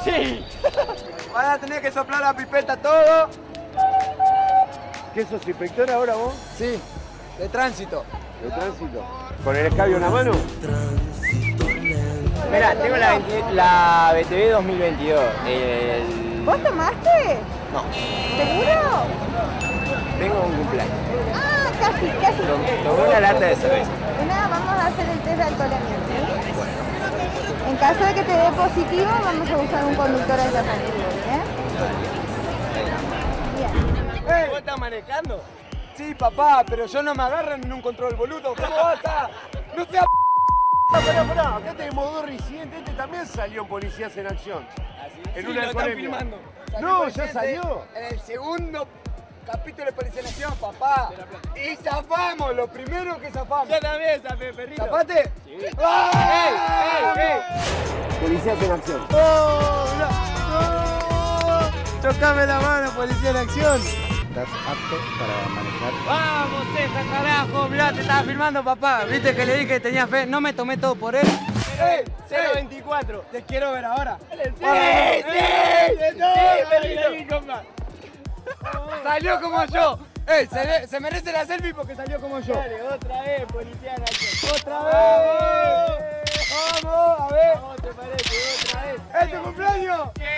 Sí. Van a tener que soplar la pipeta todo. ¿Qué sos inspector ahora vos? Sí, de tránsito. De tránsito. ¿Con el escabio en la mano? Mira, tengo la BTV 2022. ¿Vos tomaste? No, ¿Seguro? tengo un cumpleaños. Ah, casi. Tomé una lata de cerveza. Nada, vamos a hacer el test de alcoholemia, ¿sí? En caso de que te dé positivo, vamos a usar un conductor alternativo, ¿bien? Bien. ¿Vos estás manejando? Sí, papá, pero yo no me agarran en un control, boludo. ¿Cómo vas a...? No sea Pará, acá tenemos dos residentes, este también salió en Policías en Acción. En una alcoholemia. No, ya salió. En el segundo capítulo de Policía en Acción, papá. Y zafamos, lo primero que zafamos. Yo también zafé, perrito. ¿Zafaste? Sí. ¡Ah! ¡Ey! Policías en Acción. ¡Oh, no! ¡Tocame la mano, Policía en Acción! ¿Estás apto para manejar? ¡Vamos, Ceja, carajo! Mirá, te estaba filmando, papá. ¿Viste que le dije que tenía fe? No me tomé todo por él. 024. Te quiero ver ahora. Sí, Salió como yo. ¡Ey! Se merece la selfie porque salió como yo. Dale, otra vez, policía en acción. ¡Otra vez! ¡Vamos! A ver. ¿Cómo te parece? Otra vez. ¡Es tu cumpleaños!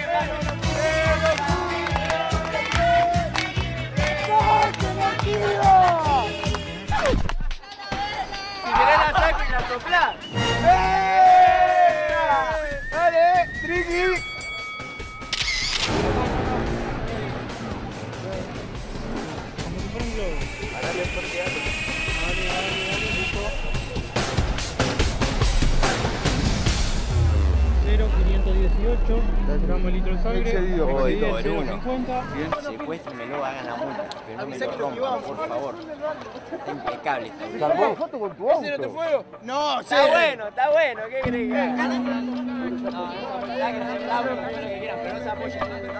Si querés la saco y la soplás. ¡Dale, Triqui! Gramos litro de sangre. Excedido, Voy, excedido. 2 en 1. 50. Secuéstrenmelo, hagan la multa. Pero no me lo rompan, por favor. Está impecable. ¿Sacó foto con tu auto? No, Está bueno, ¿qué querés que haga? No, sáquense el auto, hagan lo que quieran, pero no se apoyen.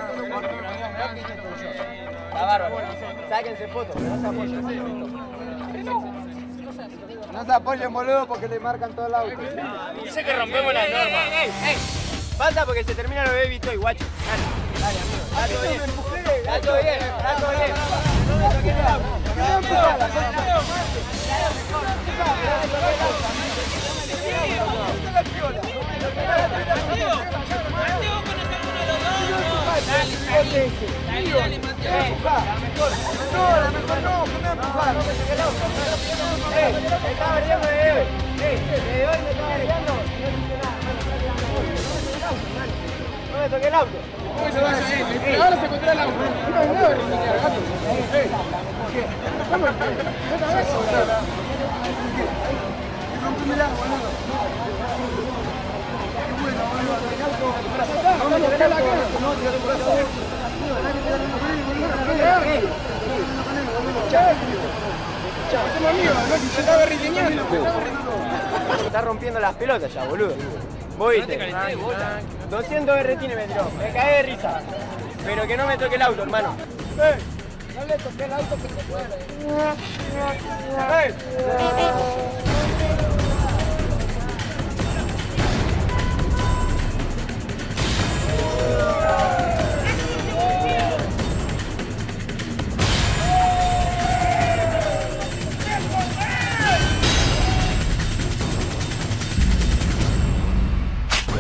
Está bárbaro. Sáquense fotos, pero no se apoyen. No se apoyen, boludo, porque le marcan todo el auto. Dice que rompemos las normas. ¡Ey! Pasa porque se termina lo baby toy, guacho. Dale, amigo. Está todo bien. Está todo bien. No me toques el auto. Está perdiendo de hoy. De hoy me está cargando. No me toque el auto. Ahora se encontró el auto. Está rompiendo las pelotas ya, boludo. Vos viste. 200 berretines me tiró. Me cagué de risa. Pero que no me toque el auto, hermano. No le toqué el auto que se puede.